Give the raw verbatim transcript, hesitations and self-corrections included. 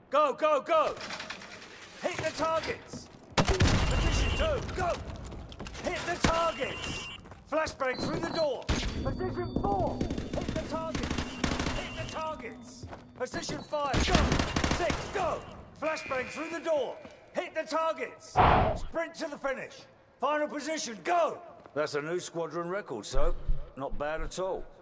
Go, go, go! Hit the targets! Position two, go! Hit the targets! Flashbang through the door! Position four! Hit the targets! Hit the targets! Position five, go! Six, go! Flashbang through the door! Hit the targets! Sprint to the finish! Final position, go! That's a new squadron record, so not bad at all.